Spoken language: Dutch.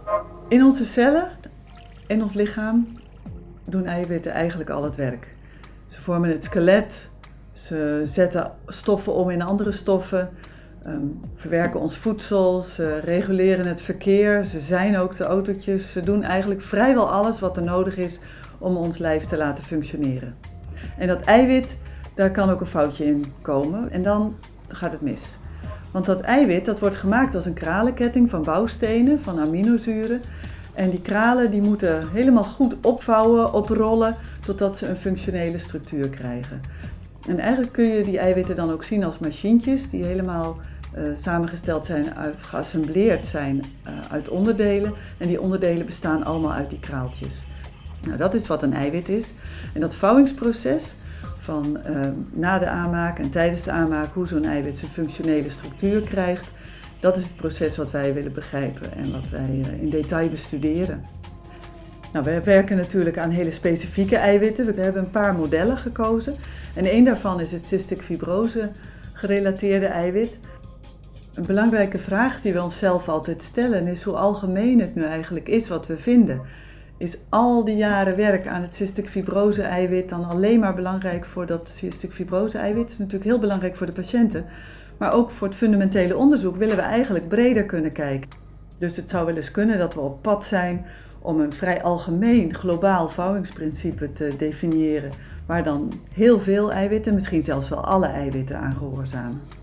In onze cellen, in ons lichaam, doen eiwitten eigenlijk al het werk. Ze vormen het skelet, ze zetten stoffen om in andere stoffen, verwerken ons voedsel, ze reguleren het verkeer, ze zijn ook de autootjes. Ze doen eigenlijk vrijwel alles wat er nodig is om ons lijf te laten functioneren. En dat eiwit, daar kan ook een foutje in komen en dan gaat het mis. Want dat eiwit, dat wordt gemaakt als een kralenketting van bouwstenen, van aminozuren. En die kralen die moeten helemaal goed opvouwen, oprollen, totdat ze een functionele structuur krijgen. En eigenlijk kun je die eiwitten dan ook zien als machientjes die helemaal samengesteld zijn, geassembleerd zijn uit onderdelen. En die onderdelen bestaan allemaal uit die kraaltjes. Nou, dat is wat een eiwit is. En dat vouwingsproces van na de aanmaak en tijdens de aanmaak, hoe zo'n eiwit zijn functionele structuur krijgt, dat is het proces wat wij willen begrijpen en wat wij in detail bestuderen. Nou, wij werken natuurlijk aan hele specifieke eiwitten. We hebben een paar modellen gekozen. En één daarvan is het cystic fibrose gerelateerde eiwit. Een belangrijke vraag die we onszelf altijd stellen is hoe algemeen het nu eigenlijk is wat we vinden. Is al die jaren werk aan het cystic fibrose eiwit dan alleen maar belangrijk voor dat cystic fibrose eiwit? Het is natuurlijk heel belangrijk voor de patiënten. Maar ook voor het fundamentele onderzoek willen we eigenlijk breder kunnen kijken. Dus het zou wel eens kunnen dat we op pad zijn om een vrij algemeen globaal vouwingsprincipe te definiëren, waar dan heel veel eiwitten, misschien zelfs wel alle eiwitten aan gehoorzamen.